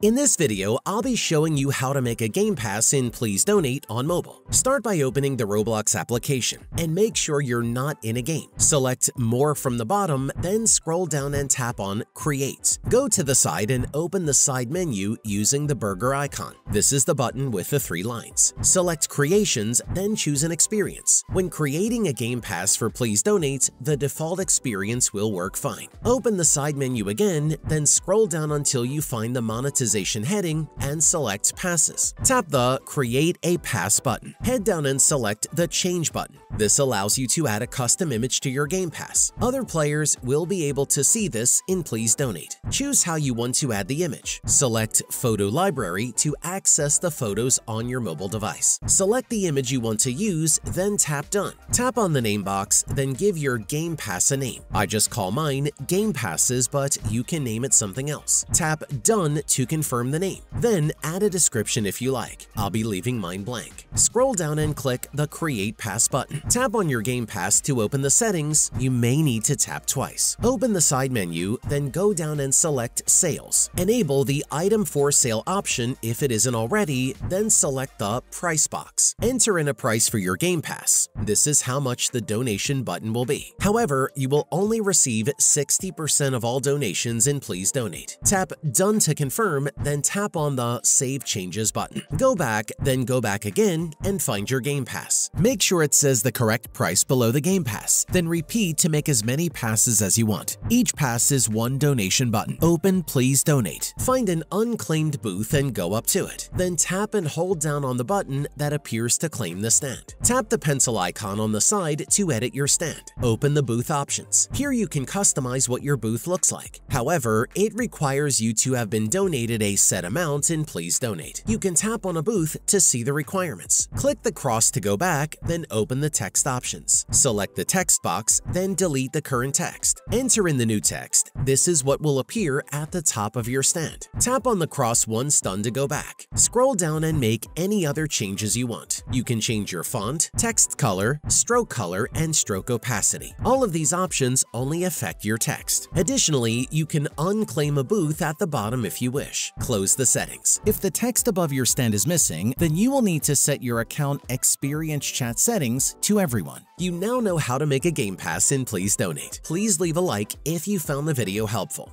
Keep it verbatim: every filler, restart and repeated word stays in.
In this video, I'll be showing you how to make a Gamepass in Please Donate on mobile. Start by opening the Roblox application and make sure you're not in a game. Select More from the bottom, then scroll down and tap on Create. Go to the side and open the side menu using the burger icon. This is the button with the three lines. Select Creations, then choose an experience. When creating a Gamepass for Please Donate, the default experience will work fine. Open the side menu again, then scroll down until you find the Monetization heading and select Passes. Tap the Create a Pass button. Head down and select the Change button. This allows you to add a custom image to your Gamepass. Other players will be able to see this in Please Donate. Choose how you want to add the image. Select Photo Library to access the photos on your mobile device. Select the image you want to use, then tap Done. Tap on the name box, then give your Gamepass a name. I just call mine Gamepasses, but you can name it something else. Tap Done to confirm the name. Then add a description if you like. I'll be leaving mine blank. Scroll down and click the Create Pass button. Tap on your Gamepass to open the settings. You may need to tap twice. Open the side menu, then go down and select Sales. Enable the Item for Sale option if it isn't already, then select the Price box. Enter in a price for your Gamepass. This is how much the donation button will be. However, you will only receive sixty percent of all donations in Please Donate. Tap Done to confirm, then tap on the Save Changes button. Go back, then go back again and find your Gamepass. Make sure it says the correct price below the Gamepass, then repeat to make as many passes as you want. Each pass is one donation button. Open Please Donate. Find an unclaimed booth and go up to it. Then tap and hold down on the button that appears to claim the stand. Tap the pencil icon on the side to edit your stand. Open the booth options. Here you can customize what your booth looks like. However, it requires you to have been donated a set amount in Please Donate. You can tap on a booth to see the requirements. Click the cross to go back, then open the text options. Select the text box, then delete the current text. Enter in the new text. This is what will appear at the top of your stand. Tap on the cross once done to go back. Scroll down and make any other changes you want. You can change your font, text color, stroke color, and stroke opacity. All of these options only affect your text. Additionally, you can unclaim a booth at the bottom if you wish. Close the settings. If the text above your stand is missing, then you will need to set your account experience chat settings to everyone. You now know how to make a Gamepass in Please Donate. Please leave a like if you found the video helpful.